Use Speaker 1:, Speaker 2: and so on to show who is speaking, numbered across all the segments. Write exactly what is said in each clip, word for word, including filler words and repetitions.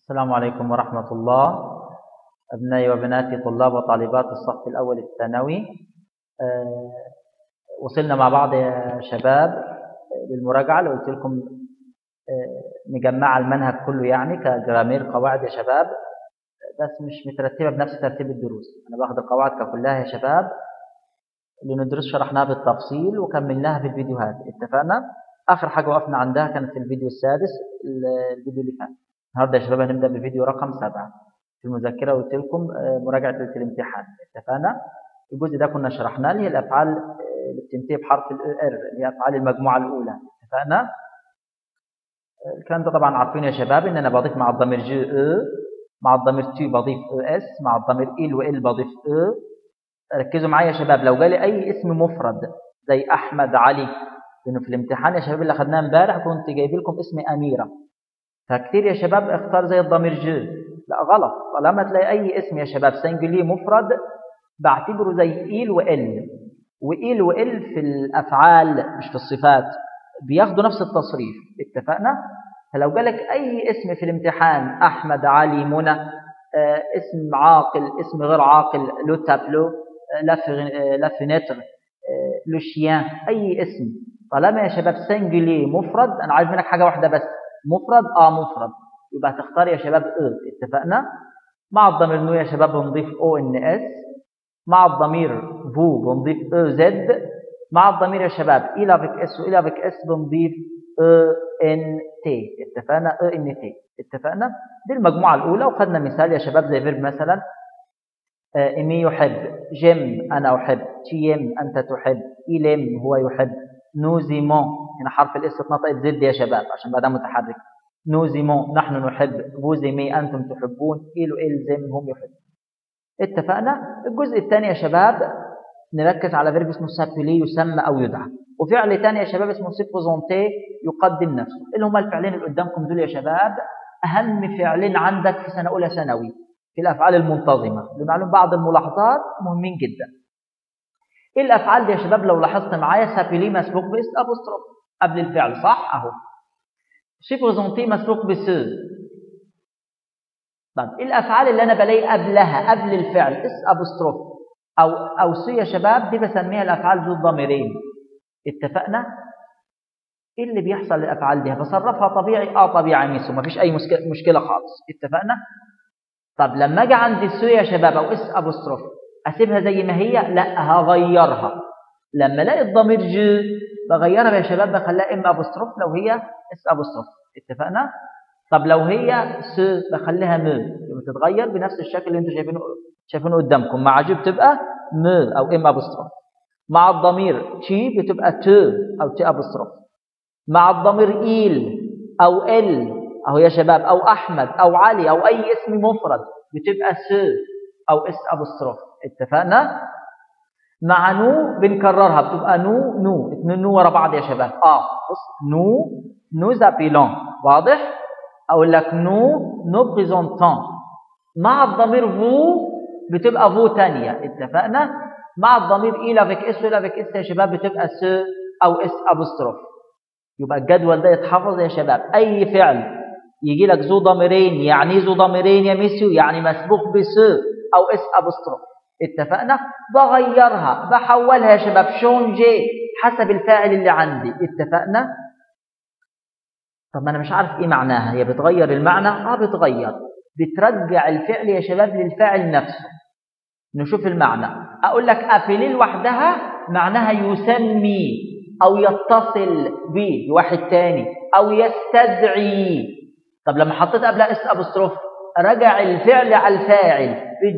Speaker 1: السلام عليكم ورحمة الله. أبنائي وبناتي طلاب وطالبات الصف الأول الثانوي، أه وصلنا مع بعض يا شباب للمراجعة اللي قلت لكم أه مجمعة المنهج كله، يعني كجرامير قواعد يا شباب، بس مش مترتبة بنفس ترتيب الدروس. أنا باخد القواعد ككلها يا شباب اللي ندرس شرحناها بالتفصيل وكملناها في الفيديوهات. اتفقنا؟ آخر حاجة وقفنا عندها كانت في الفيديو السادس، الفيديو اللي فات. النهارده يا شباب هنبدأ بفيديو رقم سبعة. في المذكرة قلت لكم مراجعة ليلة الامتحان. اتفقنا؟ الجزء ده كنا شرحناه، اللي هي الأفعال اللي بتنتهي بحرف ال R، اللي هي أفعال المجموعة الأولى. اتفقنا؟ الكلام ده طبعا عارفين يا شباب، إن أنا بضيف مع الضمير جي أو، مع الضمير تي بضيف أو إس، مع الضمير إل وإل بضيف أو. ركزوا معايا يا شباب، لو جالي أي اسم مفرد زي أحمد، علي، لأنه في الامتحان يا شباب اللي أخدناه امبارح كنت جايب لكم اسم أميرة، فكتير يا شباب اختار زي الضمير جي. لا غلط، طالما تلاقي أي اسم يا شباب سنجلي مفرد بعتبره زي إيل وإل، وإيل وإل في الأفعال مش في الصفات بياخدوا نفس التصريف. اتفقنا؟ فلو جالك أي اسم في الامتحان أحمد، علي، منى، آه اسم عاقل، اسم غير عاقل، لو تابلو، لا فينيتر، لو شيان، أي اسم طالما يا شباب سنجلي مفرد، أنا عايز منك حاجة واحدة بس، مفرد اه مفرد، يبقى هتختار يا شباب او. اتفقنا؟ مع الضمير نو يا شباب بنضيف او ان اس، مع الضمير فو بنضيف او زد، مع الضمير يا شباب الى افيك اس والى افيك اس بنضيف او ان تي. اتفقنا؟ او ان تي. اتفقنا؟ دي المجموعه الاولى، وخدنا مثال يا شباب زي فيرب مثلا ايمي يحب، جيم انا احب، تيم انت تحب، إليم هو يحب، نوزيمون هنا حرف الاس اتنطق بزد يا شباب عشان بعدها متحرك، نوزيمون نحن نحب، فوزيمي انتم تحبون، إلو إلزم هم يحبون. اتفقنا؟ الجزء الثاني يا شباب نركز على فيرب اسمه سابيلي، يسمى او يدعى، وفعل ثاني يا شباب اسمه سيبوزونتي، يقدم نفسه. اللي هما الفعلين اللي قدامكم دول يا شباب اهم فعلين عندك في سنه اولى ثانوي في الافعال المنتظمه، لمعلوم بعض الملاحظات مهمين جدا. ايه الافعال دي يا شباب؟ لو لاحظت معايا سابيلي مسبوق باس ابوستروف قبل الفعل، صح؟ اهو. سيبوزونتي مسبوق بس. طب ايه الافعال اللي انا بلاقي قبلها قبل الفعل اس ابوستروف او او سي يا شباب؟ دي بسميها الافعال ذو الضميرين. اتفقنا؟ ايه اللي بيحصل للافعال دي؟ بصرفها طبيعي؟ اه طبيعي ميسو، مفيش اي مشكله خالص. اتفقنا؟ طب لما اجي عند السو يا شباب او اس ابوستروف اسيبها زي ما هي؟ لا، هغيرها. لما الاقي الضمير ج بغيرها يا شباب، بخليها ام ابوستروف لو هي اس ابوستروف. اتفقنا؟ طب لو هي س بخليها م، يبقى تتغير بنفس الشكل اللي انتم شايفينه شايفينه قدامكم. مع ج بتبقى م او ام ابوستروف، مع الضمير تي بتبقى ت او تي ابوستروف، مع الضمير إيل او ال اهو يا شباب، او احمد او علي او اي اسم مفرد بتبقى س او اس ابوستروف. اتفقنا؟ مع نو بنكررها بتبقى نو نو، اتنين نو ورا بعض يا شباب. اه بص، نو نو زابيلون، واضح؟ اقول لك نو نو بريزونتون. مع الضمير فو بتبقى فو ثانيه. اتفقنا؟ مع الضمير إلى افيك اس والى افيك اس يا شباب بتبقى س او اس ابوستروف. يبقى الجدول ده يتحفظ يا شباب. اي فعل يجي لك ذو ضميرين، يعني ذو ضميرين يا ميسيو؟ يعني مسبوق بس او اس ابوستروف. اتفقنا؟ بغيرها، بحولها يا شباب شونجي حسب الفاعل اللي عندي. اتفقنا؟ طب ما انا مش عارف ايه معناها. هي بتغير المعنى؟ اه بتغير، بترجع الفعل يا شباب للفاعل نفسه. نشوف المعنى. اقول لك ابيلي لوحدها معناها يسمي او يتصل به بواحد تاني او يستدعي. طب لما حطيت قبلها اس ابوستروف رجع الفعل على الفاعل.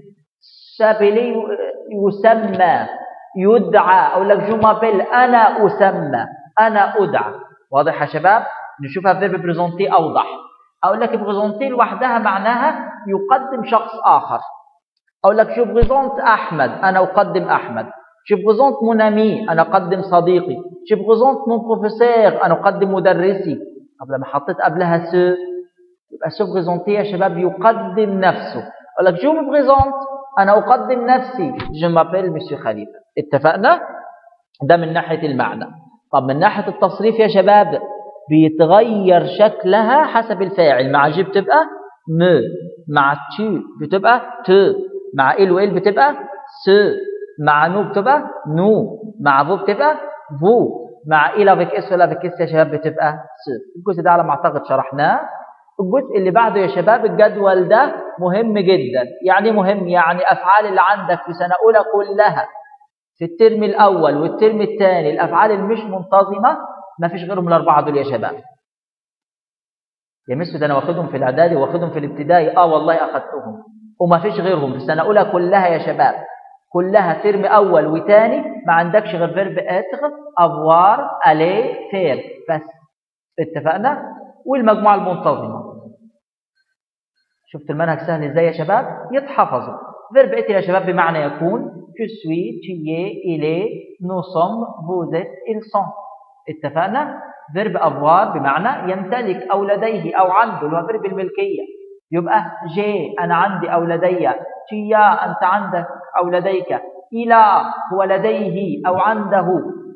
Speaker 1: سابيلي يسمى، يدعى، اقول لك جو مابيل انا اسمى، انا ادعى. واضح يا شباب؟ نشوفها فيرب بريزونتي اوضح. اقول لك بريزونتي لوحدها معناها يقدم شخص اخر. اقول لك جو بريزونت احمد، انا اقدم احمد. جو بريزونت مون امي، انا اقدم صديقي. جو بريزونت مون بروفيسور، انا اقدم مدرسي. طب لما حطيت قبلها س يبقى سو بريزونتي يا شباب يقدم نفسه. اقول لك جو مي بريزونت، انا اقدم نفسي، جو مابيل مسيو خليفه. اتفقنا؟ ده من ناحيه المعنى. طب من ناحيه التصريف يا شباب بيتغير شكلها حسب الفاعل. مع ج بتبقى me. مع tu بتبقى te. مع il و il بتبقى se. مع nous بتبقى nous. مع vous بتبقى vous. مع il avec s ولا avec s يا شباب بتبقى se. الجزء ده على ما اعتقد شرحناه. الجزء اللي بعده يا شباب الجدول ده مهم جدا. يعني مهم يعني افعال اللي عندك في سنه اولى كلها في الترم الاول والترم الثاني الافعال المش منتظمه ما فيش غيرهم الاربعه دول يا شباب. يا مس ده انا واخدهم في الاعدادي واخدهم في الابتدائي. اه والله اخدتهم وما فيش غيرهم في السنه الاولى كلها يا شباب. كلها ترم اول وثاني ما عندكش غير فيرب اتر افوار الي فير بس. اتفقنا؟ والمجموعه المنتظمه. شفت المنهج سهل ازاي يا شباب؟ يتحفظوا. فيرب اتر يا شباب بمعنى يكون je suis, tu es, il est, nous sommes, vous êtes, ils sont. اتفقنا؟ فيرب افوار بمعنى يمتلك او لديه او عنده اللي هو فيرب الملكيه. يبقى جي انا عندي او لدي، تيا انت عندك او لديك، الى هو لديه او عنده.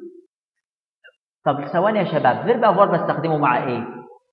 Speaker 1: طب ثواني يا شباب، فيرب افوار بستخدمه مع ايه؟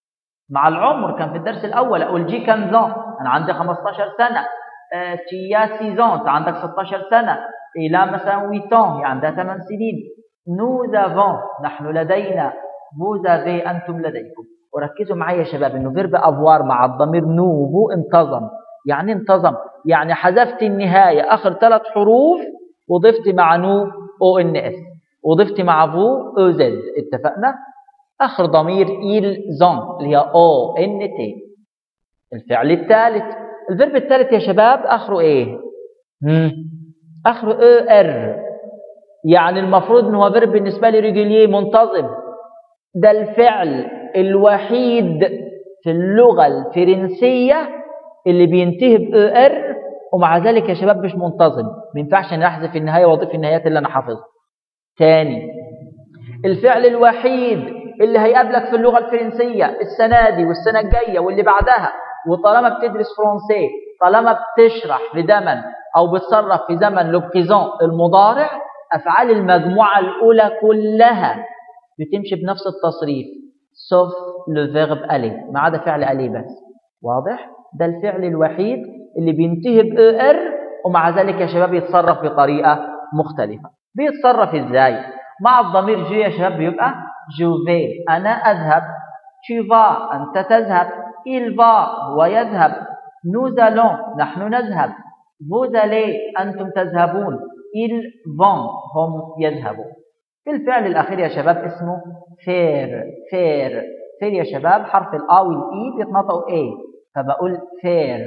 Speaker 1: مع العمر. كان في الدرس الاول اقول جي كانزون انا عندي خمستاشر سنه. اه تيا سيزون انت عندك ستاشر سنه. الى مثلا ويتون يعني عندها ثمان سنين. nous avons نحن لدينا. vous avez انتم لديكم. وركزوا معايا يا شباب انه فيرب افوار مع الضمير نو وفو انتظم. يعني انتظم يعني حذفت النهايه اخر ثلاث حروف وضفت مع نو او ان اس وضفت مع فو او زد. اتفقنا؟ اخر ضمير ils ont اللي هي او ان تي. الفعل الثالث، الفيرب الثالث يا شباب اخره ايه؟ هم اخره او ار. يعني المفروض ان هو فيرب بالنسبه لي ريجوليه منتظم. ده الفعل الوحيد في اللغه الفرنسيه اللي بينتهي ب او ار ومع ذلك يا شباب مش منتظم. ما ينفعش ان احذف النهايه واضيف النهايات اللي انا حافظها. ثاني، الفعل الوحيد اللي هيقابلك في اللغه الفرنسيه السنه دي والسنه الجايه واللي بعدها، وطالما بتدرس فرنسي طالما بتشرح في زمن او بتصرف في زمن لو بريزون المضارع، افعال المجموعه الاولى كلها بتمشي بنفس التصريف sauf le verbe aller ما عدا فعل aller بس. واضح؟ ده الفعل الوحيد اللي بينتهي ب او ار ومع ذلك يا شباب يتصرف بطريقه مختلفه. بيتصرف ازاي؟ مع الضمير جي يا شباب بيبقى جو في انا اذهب، tu vas انت تذهب، il va هو يذهب، nous allons نحن نذهب، vous allez انتم تذهبون، ils vont هم يذهبون. الفعل الاخير يا شباب اسمه فير. فير فير يا شباب حرف الا والاي بيتنطقوا ايه فبقول فير.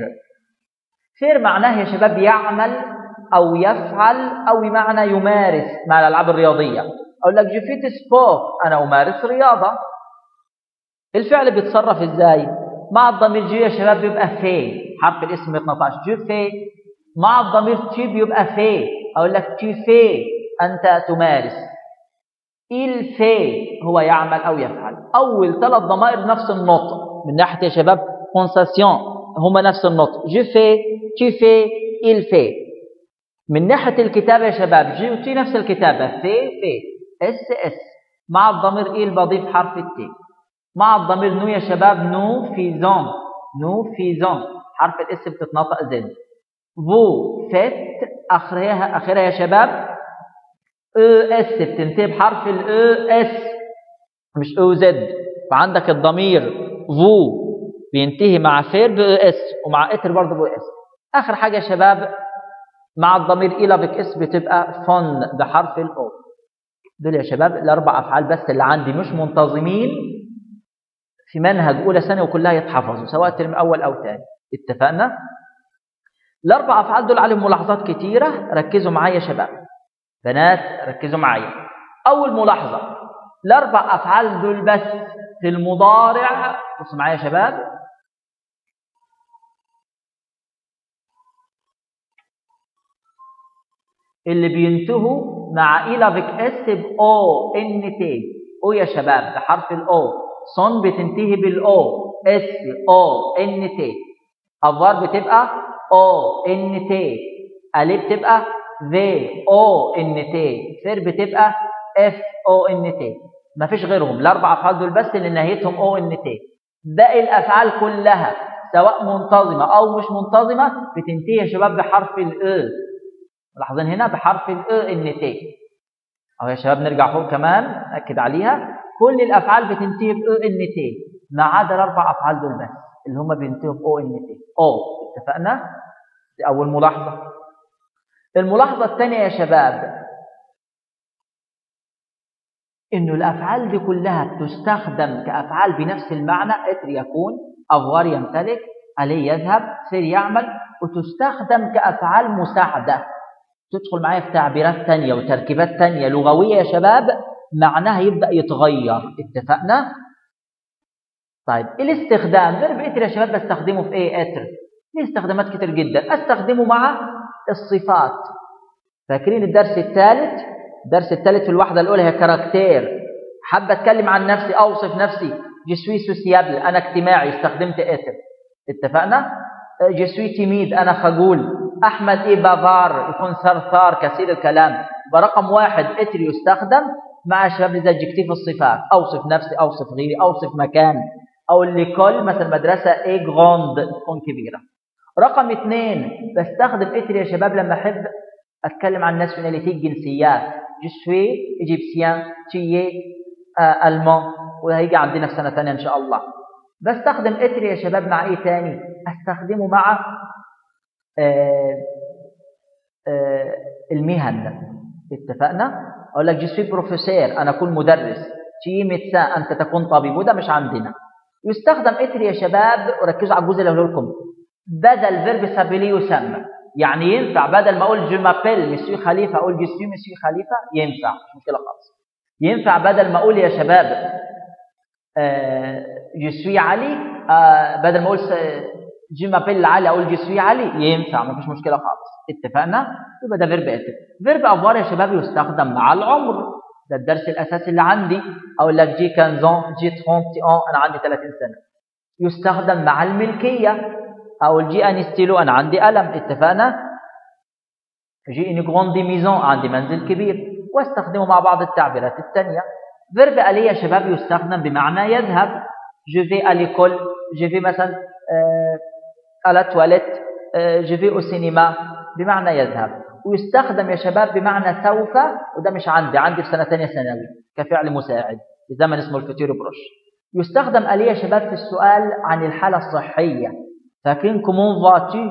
Speaker 1: فير معناه يا شباب يعمل او يفعل او بمعنى يمارس مع الالعاب الرياضيه. اقول لك جو فيت سبور انا امارس رياضه. الفعل بيتصرف ازاي؟ مع الضمير جي يا شباب بيبقى في حرف الاسم اثناشر جو في. مع الضمير تي بيبقى في اقول لك تي في انت تمارس. il fait هو يعمل او يفعل. اول ثلاث ضمائر نفس النطق من ناحيه يا شباب كونساسيون هما نفس النطق جو في tu fais il fait. من ناحيه الكتابه يا شباب جي وتي نفس الكتابه في في اس اس. مع الضمير il بضيف حرف التي. مع الضمير نو يا شباب نو فيزون نو فيزون حرف الاس بتتنطق زد. فو فيت اخرها اخرها يا شباب او اس بتنتهي بحرف الاو اس مش او زد. فعندك الضمير فو بينتهي مع فير باو اس ومع اتر برضه باو اس. اخر حاجه يا شباب مع الضمير الى بك اس بتبقى فن بحرف الاو. دول يا شباب الاربع افعال بس اللي عندي مش منتظمين في منهج اولى ثانوي وكلها يتحفظوا سواء ترم اول او ثاني. اتفقنا؟ الاربع افعال دول عليهم ملاحظات كتيره. ركزوا معايا يا شباب بنات ركزوا معايا. اول ملاحظه الاربع افعال دول بس في المضارع. بصوا معايا يا شباب اللي بينتهوا مع الى بك اس ب او ان تي. او يا شباب بحرف الاو. صن بتنتهي بالاو. اس او ان تي. افوار بتبقى او ان تي. الي بتبقى في او ان تي. فير بتبقى اف او ان تي. مفيش غيرهم. الاربع افعال دول بس اللي نهايتهم او ان تي. باقي الافعال كلها سواء منتظمة أو مش منتظمة بتنتهي يا شباب بحرف الأ. ملاحظين هنا بحرف الأ إن تي. أهو يا شباب نرجع فوق كمان نأكد عليها، كل الأفعال بتنتهي بأ إن تي ما عدا الأربع أفعال دول بس اللي هم بينتهوا بأو إن تي. أو اتفقنا؟ دي أول ملاحظة. الملاحظة الثانية يا شباب إنه الأفعال دي كلها بتستخدم كأفعال بنفس المعنى، إتر يكون، أفوار يمتلك، عليه يذهب، سير يعمل، وتستخدم كأفعال مساعدة تدخل معايا في تعبيرات تانية وتركيبات تانية لغوية يا شباب معناها يبدأ يتغير. اتفقنا؟ طيب الاستخدام فيرب إتر يا شباب بستخدمه في إيه إتر؟ ليه استخدامات كتير جدا، استخدمه مع الصفات. فاكرين الدرس الثالث؟ الدرس الثالث في الوحدة الأولى هي كاركتير، حابة أتكلم عن نفسي أوصف نفسي، جسوي سوسيابل أنا اجتماعي استخدمت إتر. اتفقنا؟ جسوي تيميد أنا خجول. أحمد إيه بافار يكون ثرثار كثير الكلام. برقم واحد إتر يستخدم مع شباب الادجكتيف الصفات، أوصف نفسي، أوصف غيري، أوصف مكان، أو لكل مثلا مدرسة إيه جراند تكون كبيرة. رقم اثنين بستخدم إتر يا شباب لما أحب أتكلم عن ناسيوناليتي الجنسيات، جسوي إيجيبسيان، تيي آه ألمان، وهيجي عندنا في سنة ثانية إن شاء الله. بستخدم إتر يا شباب مع إيه تاني؟ أستخدمه مع آه آه المهن. اتفقنا؟ أقول لك جسوي بروفيسور أنا أكون مدرس، تيي ميدسان أنت تكون طبيب، وده مش عندنا. يستخدم إتر يا شباب، وركزوا على الجزء اللي هقوله لكم، بدل فيرب سابيلي يسمى. يعني ينفع بدل ما اقول جو مابيل مسيو خليفه اقول جسيو مسيو خليفه، ينفع مش مشكله خالص. ينفع بدل ما اقول يا شباب آه جسوي علي آه بدل ما اقول جو مابيل علي اقول جسوي علي، ينفع مفيش مشكله خالص. اتفقنا؟ يبقى ده فيرب اتر. فيرب افوار يا شباب يستخدم مع العمر، ده الدرس الاساسي اللي عندي. اقول لك جي خمسة عشر جي ثلاثين انا عندي ثلاثين سنه. يستخدم مع الملكيه، أو الجي أنستيلو أنا عندي قلم. اتفقنا؟ جي إني غروندي ميزون عندي منزل كبير. واستخدمه مع بعض التعبيرات الثانية. فيرب ألي يا شباب يستخدم بمعنى يذهب، جو في أليكول، جو في مثلا على تواليت، جو في أو سينما، بمعنى يذهب. ويستخدم يا شباب بمعنى سوف، وده مش عندي، عندي في سنة ثانية ثانوي كفعل مساعد بزمن اسمه الفوتير بروش. يستخدم ألي يا شباب في السؤال عن الحالة الصحية. فاكرين كومون فاتو؟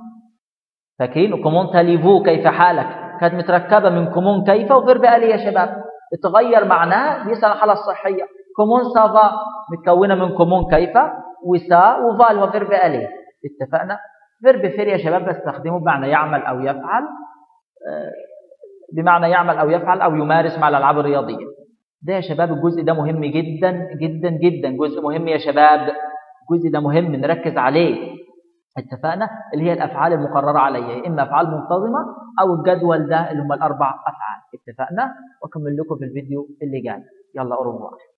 Speaker 1: فاكرين كومون تاليفو كيف حالك؟ كانت متركبه من كومون كيف وفيرب الي يا شباب، اتغير معناها بيسال الحاله الصحيه. كومون سافا متكونه من كومون كيف وسا وفال وفيرب الي. اتفقنا؟ فيرب فير يا شباب بستخدمه بمعنى يعمل او يفعل، بمعنى يعمل او يفعل او يمارس مع الالعاب الرياضيه. ده يا شباب الجزء ده مهم جدا جدا جدا، جزء مهم يا شباب، الجزء ده مهم نركز عليه. اتفقنا؟ اللي هي الافعال المقرره عليها، اما افعال منتظمه او الجدول ده اللي هم الاربع افعال. اتفقنا؟ واكمل لكم في الفيديو اللي جاي. يلا أوروبا.